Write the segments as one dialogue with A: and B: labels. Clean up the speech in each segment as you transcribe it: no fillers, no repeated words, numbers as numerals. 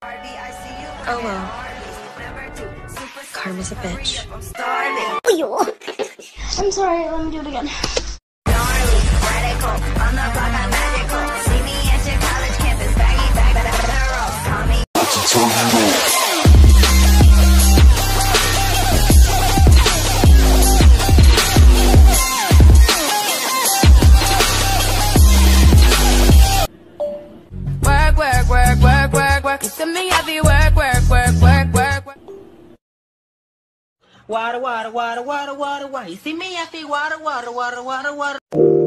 A: Oh well. Karma's a bitch.
B: I'm sorry, let me do it again.
C: Work. To me, I be work.
D: Water, water, water, water, water, water. You see me, I see water, water, water, water, water.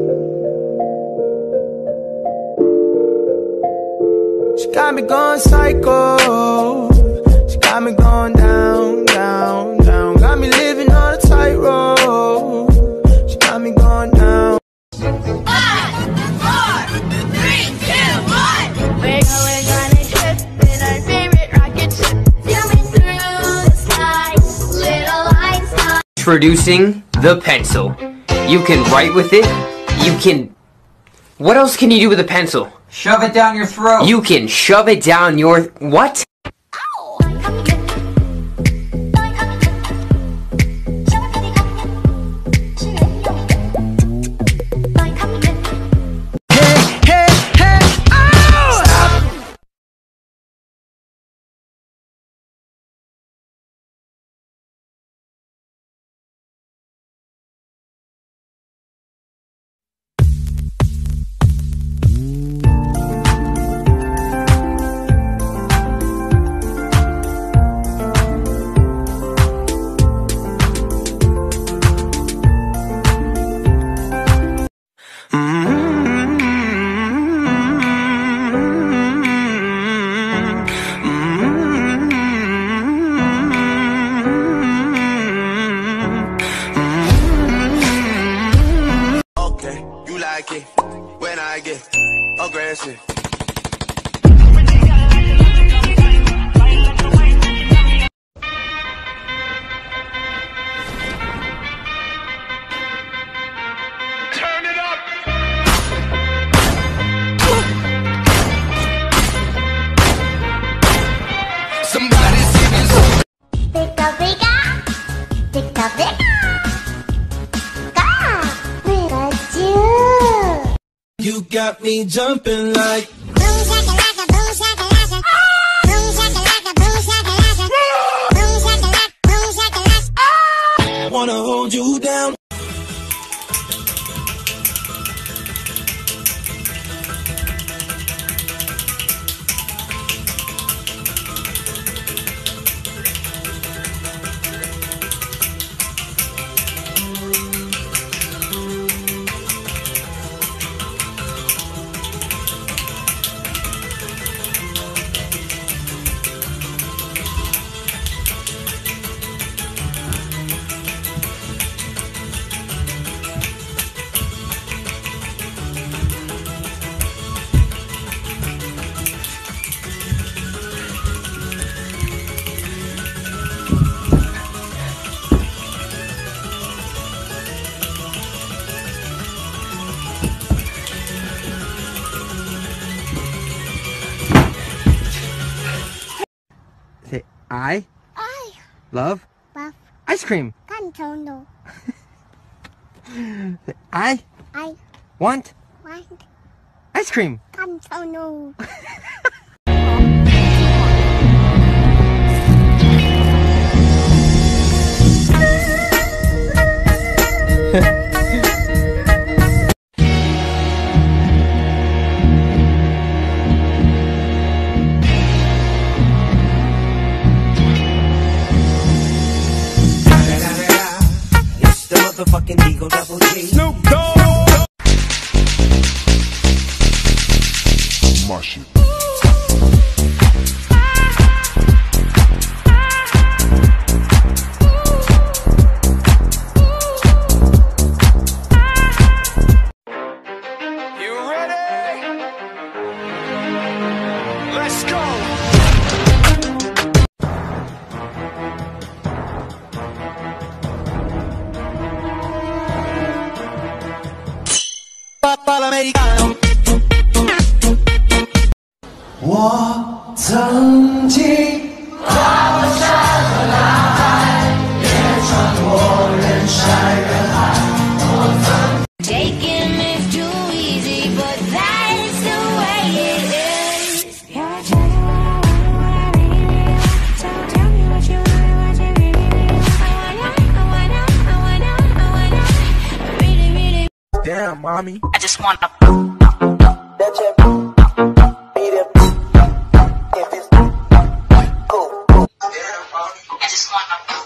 E: She got me going psycho. She got me going down, down, down. Got me living on a tightrope. She got me going down.
C: 5, 4, 3, 2, 1. We're going on a trip in our favorite rocket ship, zooming through the sky. Little Einstein.
F: Introducing the pencil. You can write with it. You can... What else can you do with a pencil?
D: Shove it down your throat.
F: You can shove it down your... What?
E: When I get aggressive. Turn it up. Somebody singing some.
B: Pika pika, pika pika.
E: You got me jumping like
B: Boom shakalaka, boom shakalaka. Boom shakalaka, boom shakalaka. Boom shakalaka, boom shakalaka.
E: wanna hold you down.
F: Say, I love
B: Love
F: ice cream.
B: Cantono.
F: Say, I want ice cream.
B: Cantono.
E: It's the motherfucking Eagle Double G. Snoop Dogg. My shit. You ready? Let's go. Papa l'americano. Walk 曾经跨过山和大海，也穿过人山人海。
C: Taking is too easy, but that is the way it is. Yeah, tell me what I really want. So tell me what you really want. I wanna, really.
E: Damn, mommy.
A: I just wanna I just wanna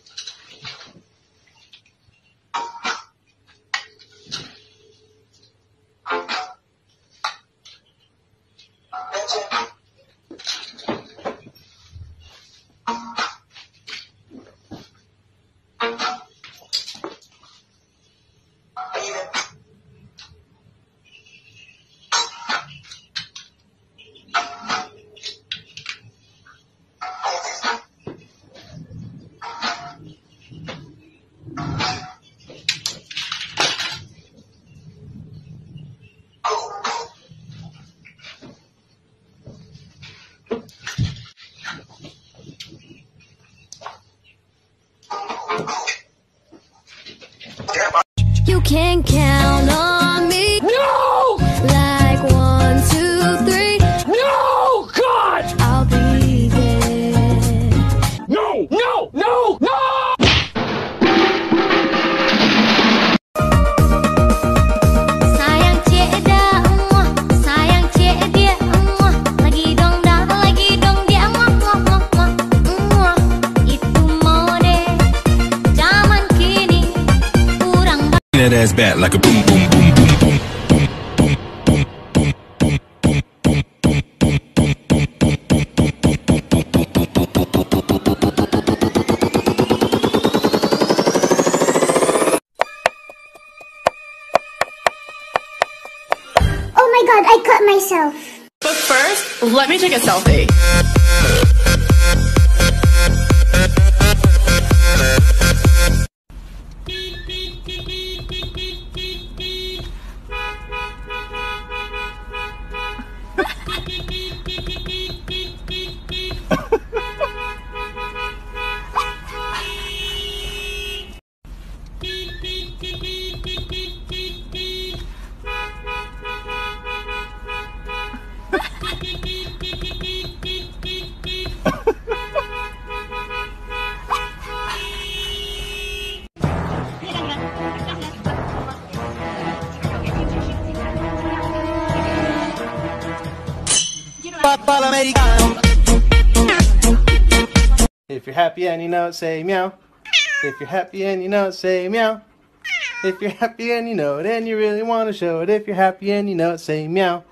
C: You can count on me.
G: No!
C: Like 1, 2, 3.
G: No! God!
C: I'll be there.
G: No! No! No! No!
C: Sayang cik dia, sayang cik dia, lagi dong dia, itu mode zaman kini kurang.
H: That ass back like a boom boom boom boom boom boom boom boom boom boom boom boom boom
B: Oh my god, I cut myself.
A: But first, let me take a selfie.
I: If you're happy and you know it, say meow. If you're happy and you know it, say meow. If you're happy and you know it and you really want to show it, if you're happy and you know it, say meow.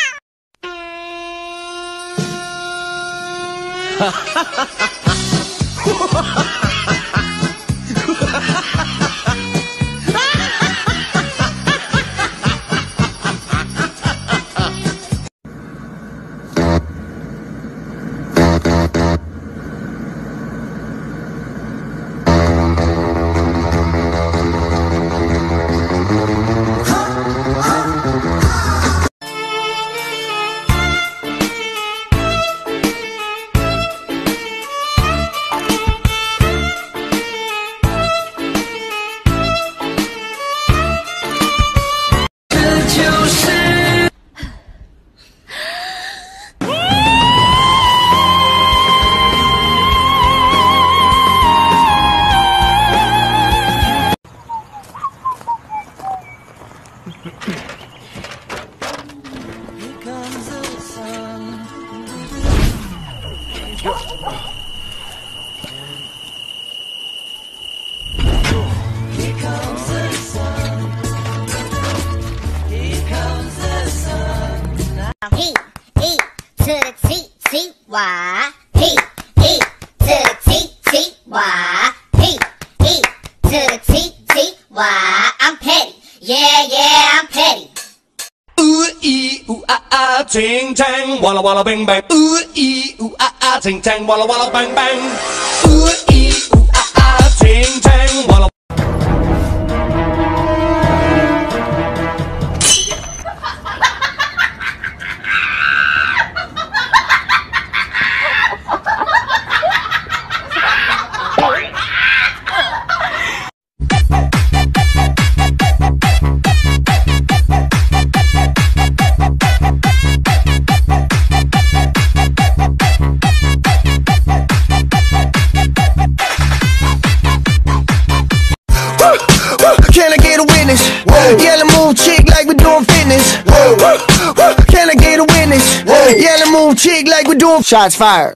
B: P, E to the T, T, Y. P, E to the T, T, Y. P, E to the T, T, Y. I'm petty. Yeah, I'm petty.
J: Ooh ee ooh ah ah ting tang walla walla bang bang. Ooh ee ooh ah ah ting tang walla walla bang bang. Ooh ee ooh ah ah ting tang walla.
E: business. Can I get a witness? Yeah, let's move chick like we're doing shots fired.